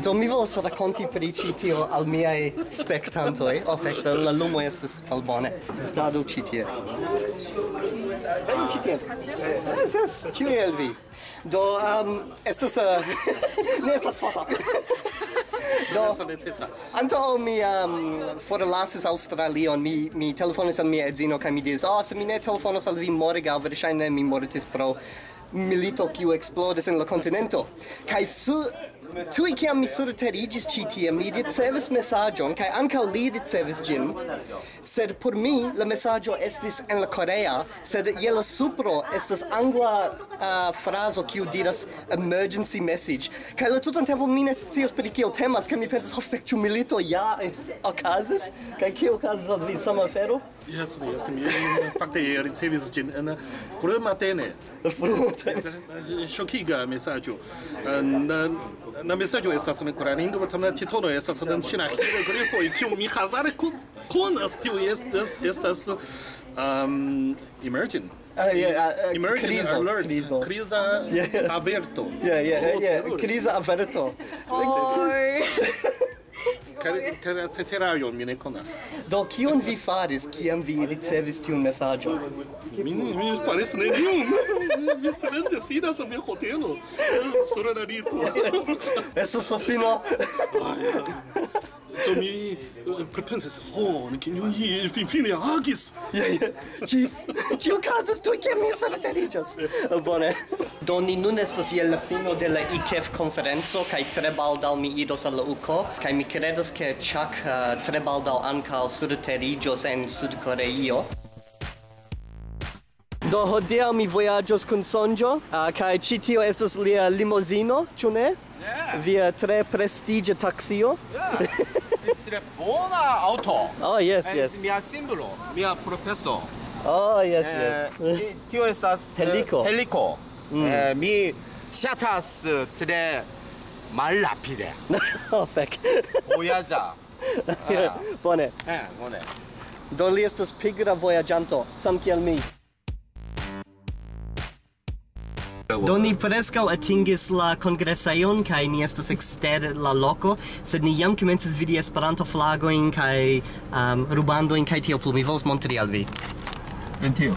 Do mi volas rakonti pri ĉi tio al miaj spektantoj. Fakte la lumo estas malbone. Stadu ĉi tie. Venu ĉi tie. Yes, ĉiuj el vi. Do estas ne estas foto. Do antaŭ mi forlasis Aŭstralion, mi telefonis al mia edzino kaj mi diris: se mi ne telefonos al vi morgaŭ, verŝajne mi mortis pro milito kiu eksplodis en la kontinento. Kaj tuj kiam mi surteriĝis ĉi tie, mi ricevis mesaĝon kaj ankaŭ li ricevis ĝin, sed por mi la mesaĝo estis en la korea, sed je la supro estas angla frazo kiu diras emergency message. Kaj la tutan tempo mi ne scias pri kio temas, kaj mi pensas: fek, ĉu milito ja okazis? Kaj kio okazis al vi, sama afero? Yes, mi fakte ricevis ĝin en frumatene. Ŝokiga mesaĝo. La mesaĝo estas en korea lingvo, tamen la titolo estas en ĉina hieroglifoj, kiun mi hazarde konas. Tio estas emergent. Emergent alerts. Kriza averto. Kriza averto. Ceterajon mi ne konas. Do kion vi faris kiam vi ricevis tiun mesaĝon? Mi faris nenion. Mi silente sidas en mia hotelo. Sur la lito. Estas la fino. Do mi pripensis: ni finfine agis. Ĉi okazas tuj kiam mi surteriĝas. Bone. Do ni nun estas je la fino de la IKEF konferenco kaj tre baldaŭ mi iros al la UKO kaj mi kredas ke Chuck tre baldaŭ ankaŭ surteriĝos en Sud-Koreio. Do hodiaŭ mi vojaĝos kun Sonĝo kaj ĉi tio estas lia limozino, ĉu ne? Via tre prestiĝa taksio. Tre bona aŭto. Yes. Mia simbolo, mia profesor. Yes. Tio estas heliko. Mi ŝatas tre malrapide. Fek. Vojaĝa. Bone. Bone. Do li estas pigra vojaĝanto, sam kiel mi. Do ni preskaŭ atingis la kongresejon kaj ni estas ekster la loko, sed ni jam komencis vidi Esperanto-flagojn kaj rubandojn kaj tio plu. Mi volas montri al vi. En tio.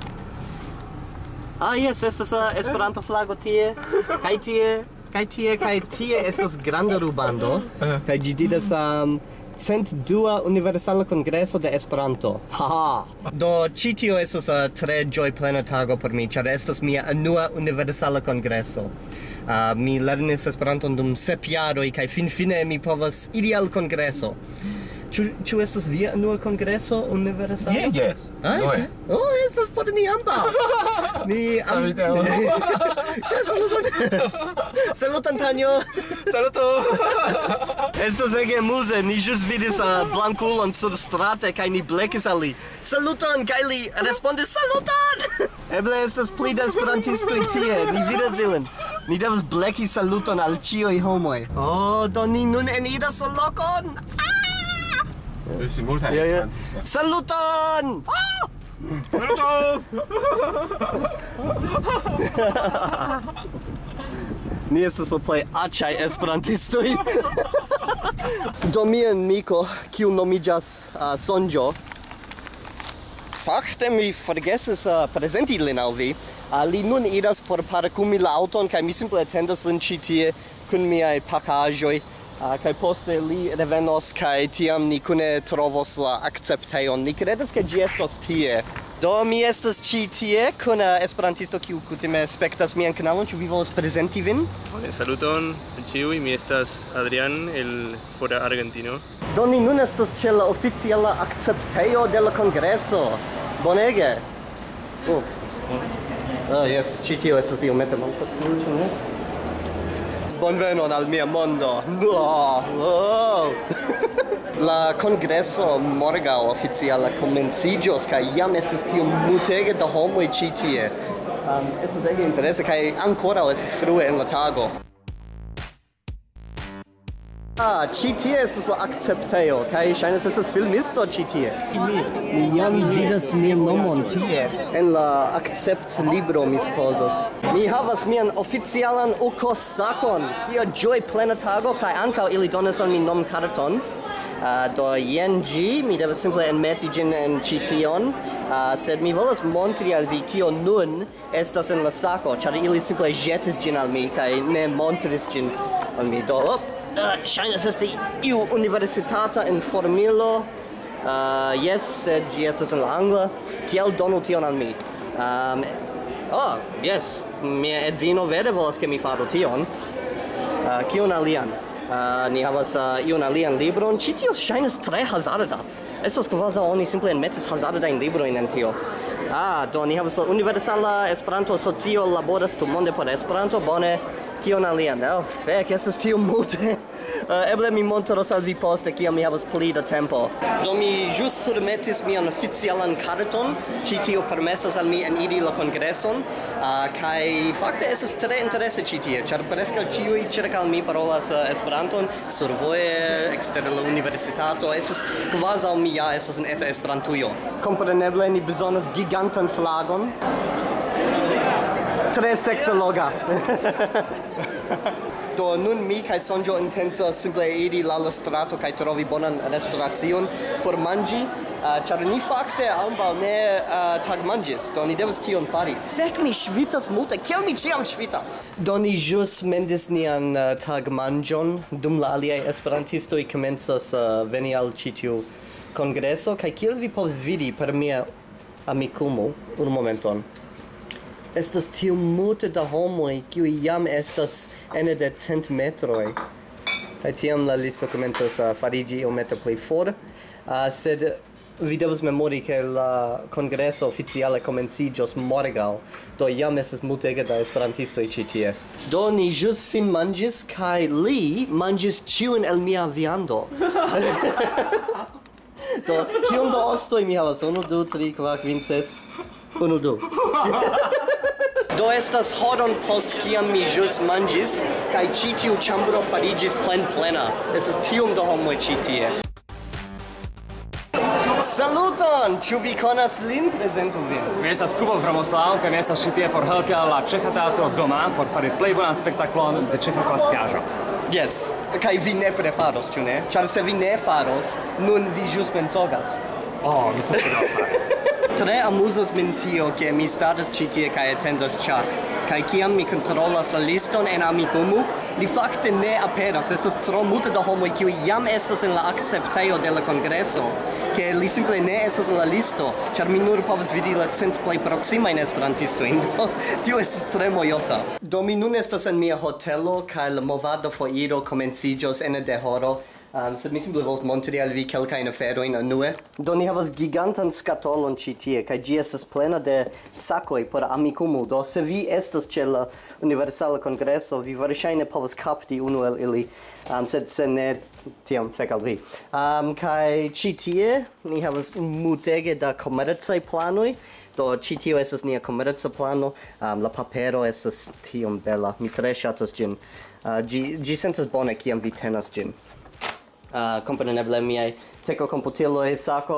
Yes, estas Esperanto-flago tie, kaj tie estas granda rubando, kaj ĝi diras 102 Universala Kongreso de Esperanto. Do ĉi tio estas tre ĝojplena tago por mi, ĉar estas mia unua Universala Kongreso. Mi lernis Esperanton dum 7 jaroj kaj finfine mi povas iri al kongreso. Ĉu estas via unua kongreso universala? Yes. Okay. Estas por ni ambaŭ. Saluton. Saluton, panjo. Saluto. Estas ege amuze. Ni ĵus vidis blankulon surstrate kaj ni blekis al li. Saluton, kaj li respondis: saluton! Eble estas pli da esperantistoj tie. Ni vidas ilin. Ni devas bleki saluton al ĉiuj homoj. Do ni nun eniras la lokon. Saluton! Saluton! Ni estas la plej aĉaj esperantistoj. Do mia amiko, kiu nomiĝas Sonĝo, fakte mi forgesis prezenti lin al vi. Li nun iras por parkumi la aŭton kaj mi simple atendas lin ĉi tie kun miaj pakaĵoj. Kaj poste li revenos kaj tiam ni kune trovos la akceptejon. Ni kredas ke ĝi estos tie. Do mi estas ĉi tie kun esperantisto kiu kutime spektas mian kanalon. Ĉu vi volas prezenti vin? Saluton ĉiuj, mi estas Adrian el fora Argentino. Do ni nun estas ĉe la oficiala akceptejo de la kongreso. Bonege. Yes, ĉi tio estas iomete malfacile, ĉu ne? Bonvenon al mia mondo. La kongreso morgaŭ oficiala komenciĝos kaj jam estas tiom multege da homoj ĉi tie. Estas ege interese kaj ankoraŭ estas frue en la tago. Ĉi tie estas la akceptejo, kaj ŝajnas estas filmisto ĉi tie. Mi jam vidas mian nomon tie. En la akceptlibro mi supozas. Mi havas mian oficialan UKO-sakon, kia ĝojplena tago, kaj ankaŭ ili donas al mi nomkarton. Do jen ĝi, mi devas simple enmeti ĝin en ĉi tion, sed mi volas montri al vi kio nun estas en la sako, ĉar ili simple ĵetis ĝin al mi kaj ne montris ĝin al mi. Do, ŝajnas esti iu universitata informilo, jes, sed ĝi estas en la angla, kiel donu tion al mi? Jes, mia edzino vere volas ke mi faru tion. Kion alian? Ni havas iun alian libron. Ĉi tio ŝajnas tre hazarda. Estas kvazaŭ oni simple enmetis hazardajn librojn en tio. Do ni havas la Universala Esperanto-Asocio laboras tutmonde por Esperanto. Bone. Kion alian? Fek, estas tio multe. Eble mi montros al vi poste, kiam mi havas pli da tempo. Do mi ĵus surmetis mian oficialan karton. Ĉi tio permesas al mi eniri la kongreson. Kaj fakte estas tre interese ĉi tie, ĉar preskaŭ ĉiuj ĉirkaŭ mi parolas Esperanton survoje ekster la universitato. Estas kvazaŭ mi ja estas en eta Esperantujo. Kompreneble ni bezonas gigantan flagon. Tre seksologa. Do nun mi kaj Sonĝo intencas simple iri la strato kaj trovi bonan restoracion por manĝi, ĉar ni fakte ambaŭ ne tagmanĝis, do ni devas tion fari. Fek, mi ŝvitas multe, kiel mi ĉiam ŝvitas. Do ni ĵus mendis nian tagmanĝon, dum la aliaj esperantistoj komencas veni al ĉi tiu kongreso, kaj kiel vi povas vidi per mia amikumo, unu momenton. Estas tiom multe da homoj, kiuj jam estas ene de 100 metroj. Kaj tiam la listo komencas fariĝi iomete pli for. Sed vi devas memori, ke la kongreso oficiale komenciĝos morgaŭ. Do jam estas multege da esperantistoj ĉi tie. Do ni ĵus finmanĝis, kaj li manĝis ĉiujn el mia viando. Do kiom da ostoj mi havas? 1, 2, 3, 4, 5, 6. 1, 2. Do estas horon post kiam mi ĵus manĝis, kaj ĉi tiu ĉambro fariĝis plena. Estas tiom da homoj ĉi tie. Saluton! Ĉu vi konas lin? Prezentu vin. Mi estas Kubo Vromoslav, kaj mi estas ĉi tie por helpi al la ĉeĥa teatro doma por fari plej bonan spektaklon de ĉeĥa klasikaĵo. Yes, kaj vi ne prefaros, ĉu ne? Ĉar se vi ne faros, nun vi ĵus mensogas. Mi certe devas fari. Tre amuzas min tio, ke mi staras ĉi tie kaj atendas Chuck. Kaj kiam mi kontrolas la liston en Amikumu, li fakte ne aperas. Estas tro multe da homoj kiuj jam estas en la akceptejo de la kongreso, ke li simple ne estas en la listo, ĉar mi nur povas vidi la 100 plej proksimajn esperantistojn. Tio estas tre mojosa. Do mi nun estas en mia hotelo kaj la Movada Foiro komenciĝos ene de horo. Sed mi simple volas montri al vi kelkajn aferojn unue. Do ni havas gigantan skatolon ĉi tie, kaj ĝi estas plena de sakoj por Amikumu. Do se vi estas ĉe la Universala Kongreso, vi verŝajne povas kapti unu el ili. Sed se ne, tiam fek al vi. Kaj ĉi tie ni havas multege da komercaj planoj. Do ĉi tio estas nia komerca plano. La papero estas tiom bela. Mi tre ŝatas ĝin. Ĝi sentas bone kiam vi tenas ĝin. Kompreneble miaj tekokomputiloj sako,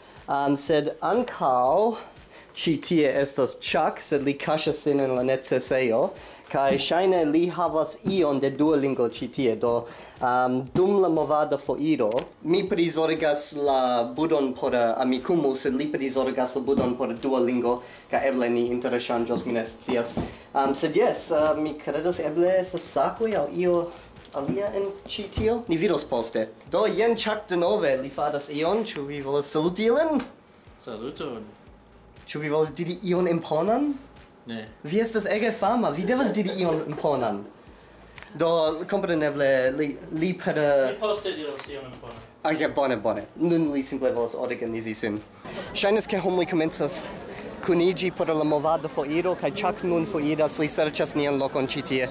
sed ankaŭ ĉi tie estas Chuck, sed li kaŝas sin en la necesejo, kaj ŝajne li havas ion de Duolingo ĉi tie. Do dum la Movada Foiro mi prizorgas la budon por Amikumu, sed li prizorgas la budon por Duolingo, kaj eble ni interŝanĝos, mi ne scias. Sed jes, mi kredas eble estas sakoj aŭ io alia en ĉi tio? Ni vidos poste. Do jen Chuck denove, li faras ion, ĉu vi volas saluti ilin? Saluton. Ĉu vi volas diri ion imponan? Ne. Vi estas ege fama, vi devas diri ion imponan. Do kompreneble li per Mi poste diros ion imponan. Bone. Nun li simple volas organizi sin. Ŝajnas ke homoj komencas kuniĝi por la Movada Foiro, kaj Chuck nun foiras, li serĉas nian lokon ĉi tie.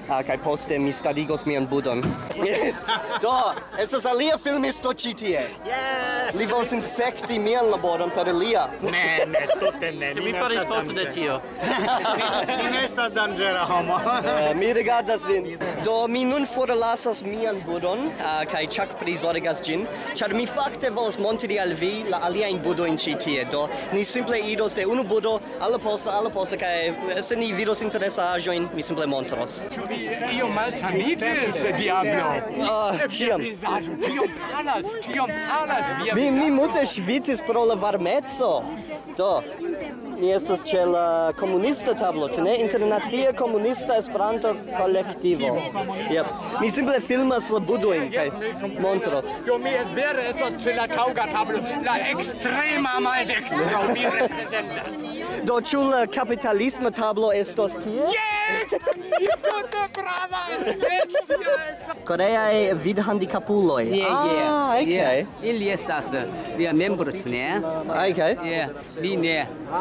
kaj poste mi starigos mian budon. Do, estas alia filmisto ĉi tie. Li volas infekti mian laboron per lia. Ne, tute ne. Mi faris foto de tio. Mi ne estas danĝera homo. Mi rigardas vin. Do, mi nun forlasas mian budon kaj ĉakprizorgas ĝin, ĉar mi fakte volas montri al vi la aliajn budojn ĉi tie. Do, ni simple iros de unu budo al la posta, kaj se ni vidos interesaĵojn, mi simple montros. Ĉu vi iom malsaniĝis, diablo? Ĉiam. Tiom palas. Mi multe ŝvitis pro la varmeco. Do, mi estas ĉe la komunista tablo, ĉu ne? Internacia Komunista Esperanto Kolektivo. Yep. Mi simple filmas la budojn kaj montros. Do mi vere estas ĉe la taŭga tablo, la ekstrema maldekstro mi reprezentas. Do, ĉu la kapitalisma tablo estos tie? Tute pravas! Yes! Koreaj vidhandikapuloj. Okay. Ili estas via membro, ĉu ne? Okay. Mi ne.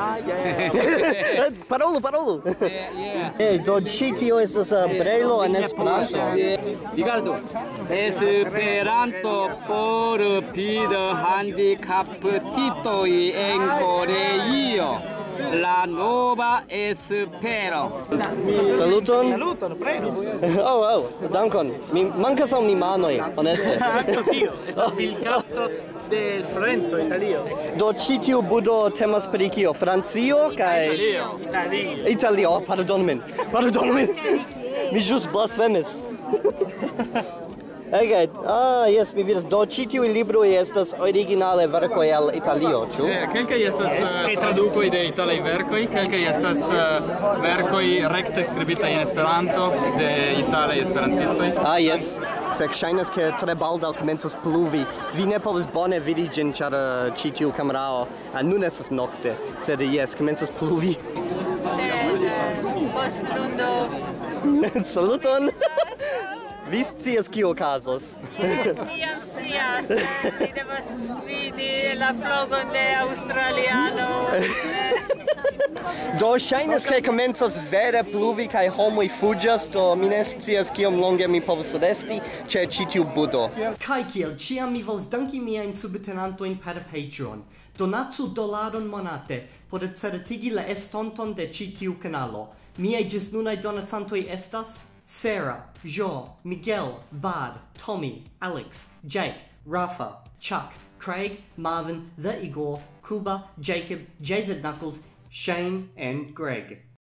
Parolu. Do ĉi tio estas brelo en Esperanto. Rigardu. Esperanto por vidhandikaptitoj en Koreio. La nova espero. Saluton. Saluton, prego. Dankon. Mi mankas al mi manoj, honeste. Anche tio, estas bilkapto de Florenzo, Italio. Do ĉi tiu budo temas pri kio? Francio kaj Italio. Pardonu min. Mi ĵus blasfemis. Okay. Yes, mi vidas. Do ĉi tiuj libroj estas originale verkoj el Italio, ĉu? Kelkaj estas tradukoj de italaj verkoj, kelkaj estas verkoj rekte skribitaj en Esperanto de italaj esperantistoj. Yes. Fek ŝajnas ke tre baldaŭ komencas pluvi. Vi ne povas bone vidi ĝin, ĉar ĉi tiu kamerao nun estas nokte, sed jes, komencas pluvi. Sed post lundo. Saluton. Vi scias kio okazos. Mi jam scias. Mi devas vidi la flugon de aŭstraliano. Do ŝajnas ke komencas vere pluvi kaj homoj fuĝas, do mi ne scias kiom longe mi povos resti ĉe ĉi tiu budo. Kaj kiel ĉiam mi volas danki miajn subtenantojn per Patreon. Donacu $1 monate por certigi la estonton de ĉi tiu kanalo. Miaj ĝisnunaj donacantoj estas Sarah, Jo, Miguel, Bad, Tommy, Aleks, Jake, Rafa, Chuck, Craig, Marvin, The Igor, Kuba, Jacob, JZ Knuckles, Shane, and Greg.